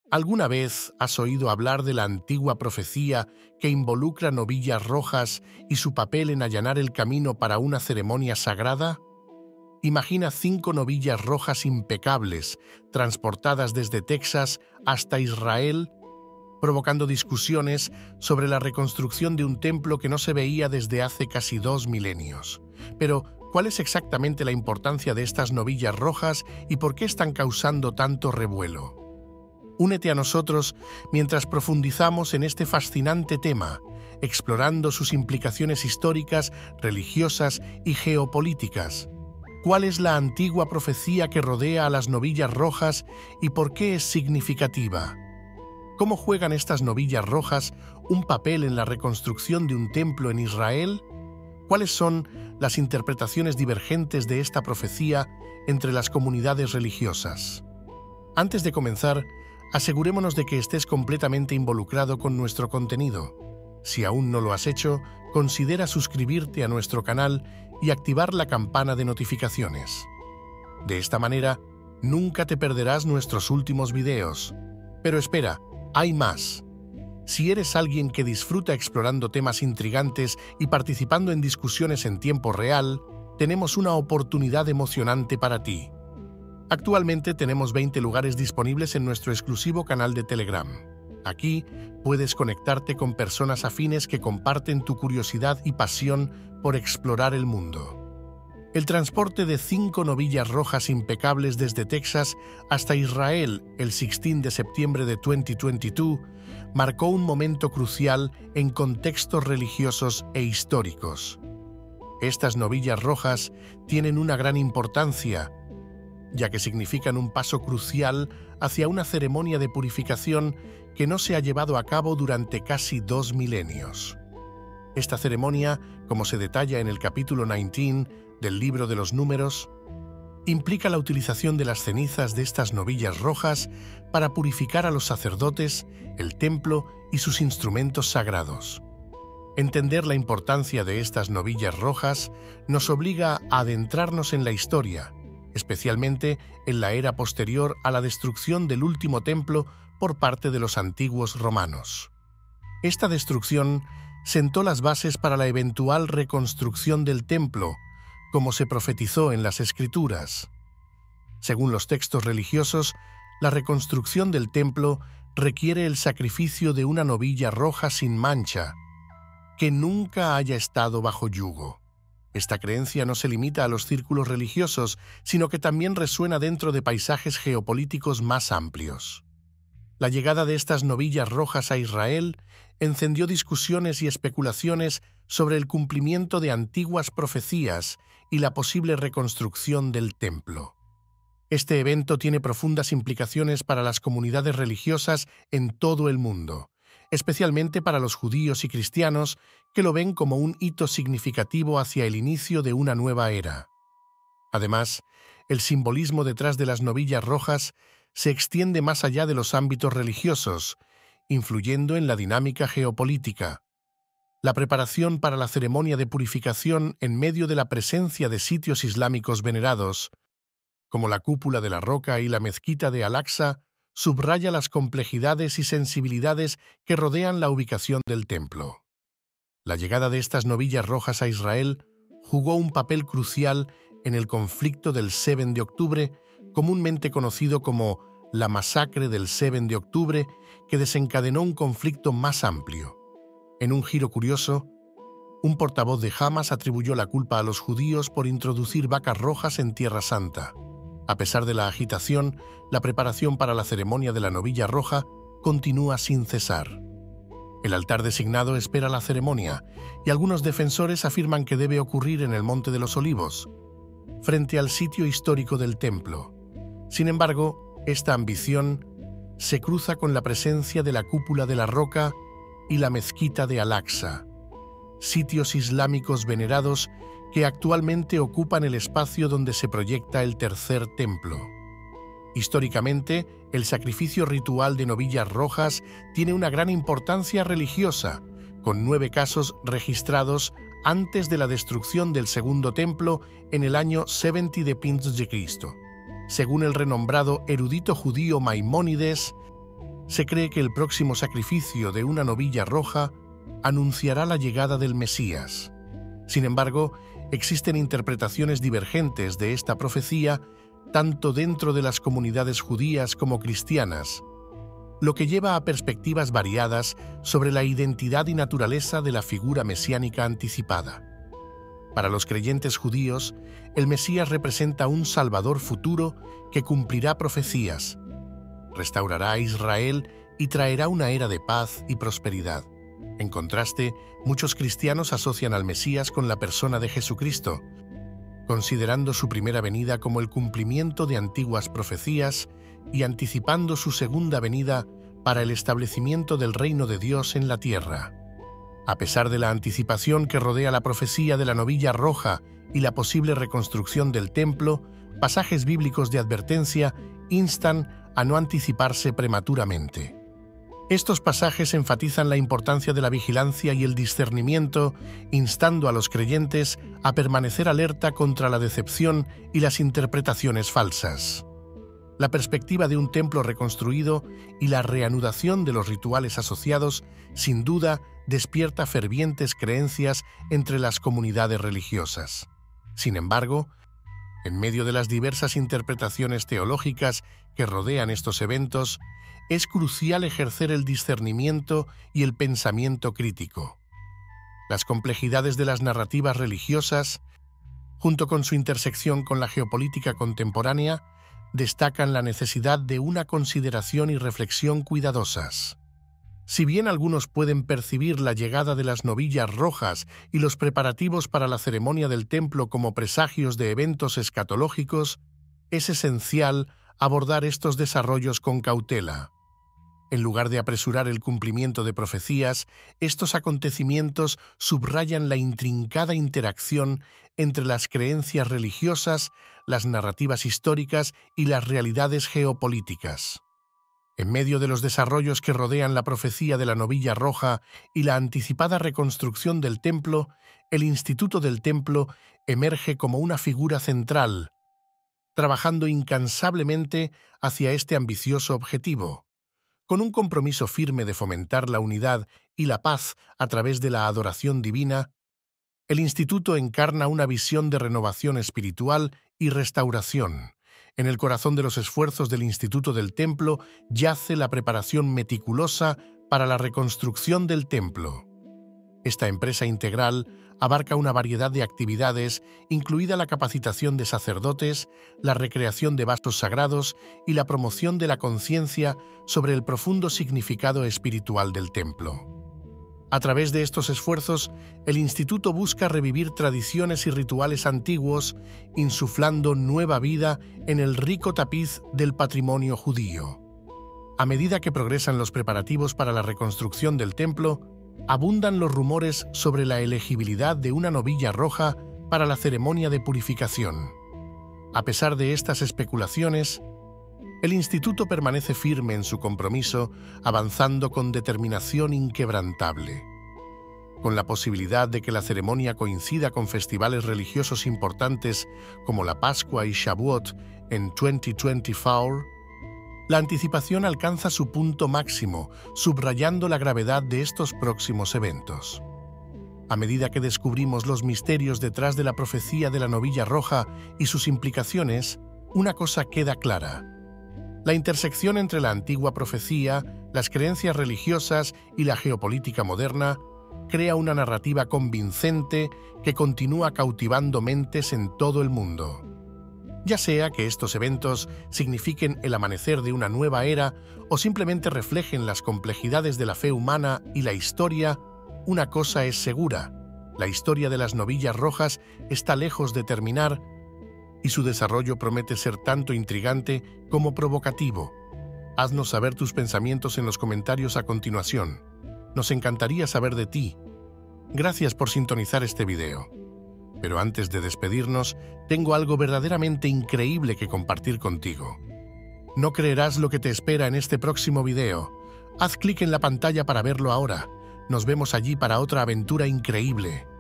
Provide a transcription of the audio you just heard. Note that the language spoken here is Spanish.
¿Alguna vez has oído hablar de la antigua profecía que involucra novillas rojas y su papel en allanar el camino para una ceremonia sagrada? Imagina 5 novillas rojas impecables, transportadas desde Texas hasta Israel, provocando discusiones sobre la reconstrucción de un templo que no se veía desde hace casi 2 milenios. Pero, ¿cuál es exactamente la importancia de estas novillas rojas y por qué están causando tanto revuelo? Únete a nosotros mientras profundizamos en este fascinante tema, explorando sus implicaciones históricas, religiosas y geopolíticas. ¿Cuál es la antigua profecía que rodea a las novillas rojas y por qué es significativa? ¿Cómo juegan estas novillas rojas un papel en la reconstrucción de un templo en Israel? ¿Cuáles son las interpretaciones divergentes de esta profecía entre las comunidades religiosas? Antes de comenzar, asegurémonos de que estés completamente involucrado con nuestro contenido. Si aún no lo has hecho, considera suscribirte a nuestro canal y activar la campana de notificaciones. De esta manera, nunca te perderás nuestros últimos videos. Pero espera, hay más. Si eres alguien que disfruta explorando temas intrigantes y participando en discusiones en tiempo real, tenemos una oportunidad emocionante para ti. Actualmente tenemos 20 lugares disponibles en nuestro exclusivo canal de Telegram. Aquí puedes conectarte con personas afines que comparten tu curiosidad y pasión por explorar el mundo. El transporte de 5 novillas rojas impecables desde Texas hasta Israel el 16 de septiembre de 2022 marcó un momento crucial en contextos religiosos e históricos. Estas novillas rojas tienen una gran importancia, ya que significan un paso crucial hacia una ceremonia de purificación que no se ha llevado a cabo durante casi 2 milenios. Esta ceremonia, como se detalla en el capítulo 19 del Libro de los Números, implica la utilización de las cenizas de estas novillas rojas para purificar a los sacerdotes, el templo y sus instrumentos sagrados. Entender la importancia de estas novillas rojas nos obliga a adentrarnos en la historia, especialmente en la era posterior a la destrucción del último templo por parte de los antiguos romanos. Esta destrucción sentó las bases para la eventual reconstrucción del templo, como se profetizó en las Escrituras. Según los textos religiosos, la reconstrucción del templo requiere el sacrificio de una novilla roja sin mancha, que nunca haya estado bajo yugo. Esta creencia no se limita a los círculos religiosos, sino que también resuena dentro de paisajes geopolíticos más amplios. La llegada de estas novillas rojas a Israel encendió discusiones y especulaciones sobre el cumplimiento de antiguas profecías y la posible reconstrucción del templo. Este evento tiene profundas implicaciones para las comunidades religiosas en todo el mundo, especialmente para los judíos y cristianos que lo ven como un hito significativo hacia el inicio de una nueva era. Además, el simbolismo detrás de las novillas rojas se extiende más allá de los ámbitos religiosos, influyendo en la dinámica geopolítica. La preparación para la ceremonia de purificación en medio de la presencia de sitios islámicos venerados, como la cúpula de la Roca y la mezquita de Al-Aqsa, subraya las complejidades y sensibilidades que rodean la ubicación del templo. La llegada de estas novillas rojas a Israel jugó un papel crucial en el conflicto del 7 de octubre, comúnmente conocido como la masacre del 7 de octubre, que desencadenó un conflicto más amplio. En un giro curioso, un portavoz de Hamas atribuyó la culpa a los judíos por introducir vacas rojas en Tierra Santa. A pesar de la agitación, la preparación para la ceremonia de la novilla roja continúa sin cesar. El altar designado espera la ceremonia, y algunos defensores afirman que debe ocurrir en el Monte de los Olivos, frente al sitio histórico del templo. Sin embargo, esta ambición se cruza con la presencia de la cúpula de la Roca y la mezquita de Al-Aqsa, sitios islámicos venerados que actualmente ocupan el espacio donde se proyecta el tercer templo. Históricamente, el sacrificio ritual de novillas rojas tiene una gran importancia religiosa, con 9 casos registrados antes de la destrucción del segundo templo en el año 70 d.C. Según el renombrado erudito judío Maimónides, Se cree que el próximo sacrificio de una novilla roja anunciará la llegada del Mesías. Sin embargo, existen interpretaciones divergentes de esta profecía tanto dentro de las comunidades judías como cristianas, lo que lleva a perspectivas variadas sobre la identidad y naturaleza de la figura mesiánica anticipada. Para los creyentes judíos, el Mesías representa un Salvador futuro que cumplirá profecías, restaurará a Israel y traerá una era de paz y prosperidad. En contraste, muchos cristianos asocian al Mesías con la persona de Jesucristo, considerando su primera venida como el cumplimiento de antiguas profecías y anticipando su segunda venida para el establecimiento del reino de Dios en la tierra. A pesar de la anticipación que rodea la profecía de la novilla roja y la posible reconstrucción del templo, pasajes bíblicos de advertencia instan a no anticiparse prematuramente. Estos pasajes enfatizan la importancia de la vigilancia y el discernimiento, instando a los creyentes a permanecer alerta contra la decepción y las interpretaciones falsas. La perspectiva de un templo reconstruido y la reanudación de los rituales asociados, sin duda, despierta fervientes creencias entre las comunidades religiosas. Sin embargo, en medio de las diversas interpretaciones teológicas que rodean estos eventos, es crucial ejercer el discernimiento y el pensamiento crítico. Las complejidades de las narrativas religiosas, junto con su intersección con la geopolítica contemporánea, destacan la necesidad de una consideración y reflexión cuidadosas. Si bien algunos pueden percibir la llegada de las novillas rojas y los preparativos para la ceremonia del templo como presagios de eventos escatológicos, es esencial abordar estos desarrollos con cautela. En lugar de apresurar el cumplimiento de profecías, estos acontecimientos subrayan la intrincada interacción entre las creencias religiosas, las narrativas históricas y las realidades geopolíticas. En medio de los desarrollos que rodean la profecía de la novilla roja y la anticipada reconstrucción del templo, el Instituto del Templo emerge como una figura central, trabajando incansablemente hacia este ambicioso objetivo. Con un compromiso firme de fomentar la unidad y la paz a través de la adoración divina, el Instituto encarna una visión de renovación espiritual y restauración. En el corazón de los esfuerzos del Instituto del Templo yace la preparación meticulosa para la reconstrucción del templo. Esta empresa integral abarca una variedad de actividades, incluida la capacitación de sacerdotes, la recreación de vasos sagrados y la promoción de la conciencia sobre el profundo significado espiritual del templo. A través de estos esfuerzos, el Instituto busca revivir tradiciones y rituales antiguos, insuflando nueva vida en el rico tapiz del patrimonio judío. A medida que progresan los preparativos para la reconstrucción del templo, abundan los rumores sobre la elegibilidad de una novilla roja para la ceremonia de purificación. A pesar de estas especulaciones, el Instituto permanece firme en su compromiso, avanzando con determinación inquebrantable. Con la posibilidad de que la ceremonia coincida con festivales religiosos importantes como la Pascua y Shavuot en 2024, la anticipación alcanza su punto máximo, subrayando la gravedad de estos próximos eventos. A medida que descubrimos los misterios detrás de la profecía de la novilla roja y sus implicaciones, una cosa queda clara. La intersección entre la antigua profecía, las creencias religiosas y la geopolítica moderna crea una narrativa convincente que continúa cautivando mentes en todo el mundo. Ya sea que estos eventos signifiquen el amanecer de una nueva era o simplemente reflejen las complejidades de la fe humana y la historia, una cosa es segura: la historia de las novillas rojas está lejos de terminar y su desarrollo promete ser tanto intrigante como provocativo. Haznos saber tus pensamientos en los comentarios a continuación. Nos encantaría saber de ti. Gracias por sintonizar este video. Pero antes de despedirnos, tengo algo verdaderamente increíble que compartir contigo. No creerás lo que te espera en este próximo video. Haz clic en la pantalla para verlo ahora. Nos vemos allí para otra aventura increíble.